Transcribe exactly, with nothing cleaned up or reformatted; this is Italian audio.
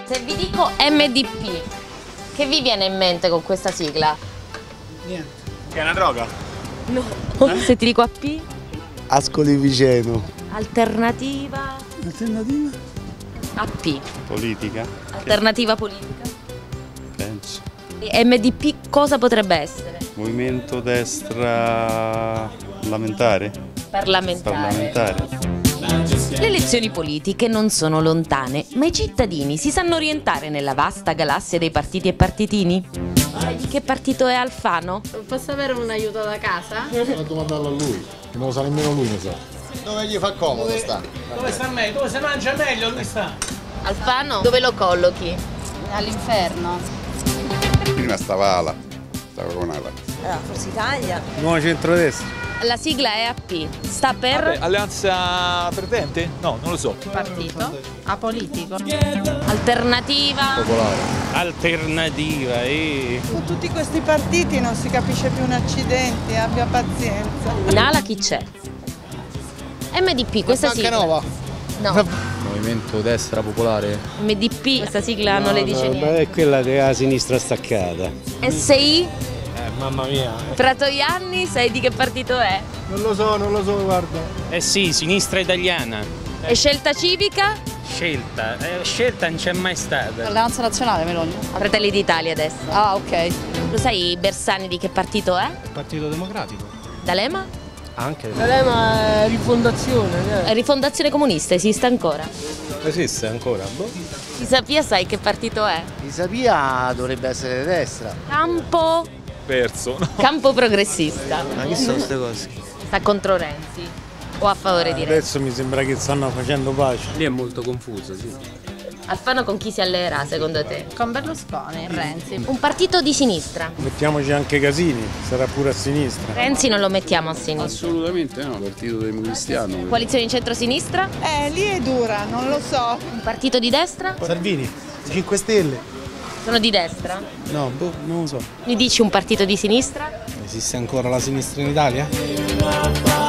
Se vi dico M D P, che vi viene in mente con questa sigla? Niente. Che è una droga? No. Eh? Se ti dico A P? Ascoli Viceno. Alternativa? Alternativa? A P. Politica? Alternativa politica? Penso. E M D P cosa potrebbe essere? Movimento destra parlamentare? Parlamentare. Parlamentare. Le elezioni politiche non sono lontane, ma i cittadini si sanno orientare nella vasta galassia dei partiti e partitini? Sai di che partito è Alfano? Posso avere un aiuto da casa? Devo domandarlo a lui, che non lo sa nemmeno lui, mi sa. Dove gli fa comodo Dove sta? Dove sta meglio? Dove si mangia meglio lui sta? Alfano? Dove lo collochi? All'inferno. Prima stava Ala, stava con Ala. Allora, Forza Italia. Nuovo centrodestra. La sigla è A P, sta per? Vabbè, Alleanza Perdente? No, non lo so. Partito? Apolitico. Alternativa? Popolare. Alternativa, eh. Con tutti questi partiti non si capisce più un accidente, abbia pazienza. In ala chi c'è? M D P, questa sigla? Nova. No, Movimento Destra Popolare. M D P, questa sigla non le dice niente. È quella della sinistra staccata. S I? Eh, mamma mia. Fratoianni, sai di che partito è? Non lo so, non lo so, guarda. Eh sì, sinistra italiana. E Scelta Civica? Scelta, eh, scelta non c'è mai stata. Alleanza Nazionale, Meloni. Fratelli d'Italia adesso. Ah, ok. Lo sai Bersani di che partito è? Partito Democratico. D'Alema? Anche. L'Alema è rifondazione. Rifondazione Comunista, esiste ancora? Esiste ancora? Boh. Pisapia sai che partito è? Pisapia dovrebbe essere di destra. Campo? Perso. Campo progressista. Ma che sono queste cose? Sta contro Renzi o a favore di Renzi? Adesso mi sembra che stanno facendo pace. Lì è molto confuso, sì. Alfano con chi si alleerà secondo te? Con Berlusconi, Renzi. Un partito di sinistra. Mettiamoci anche Casini, sarà pure a sinistra. Renzi non lo mettiamo a sinistra. Assolutamente no, partito democristiano. Coalizione di centrosinistra? Eh, lì è dura, non lo so. Un partito di destra? Salvini, cinque Stelle. Sono di destra? No, boh, non lo so. Mi dici un partito di sinistra? Esiste ancora la sinistra in Italia?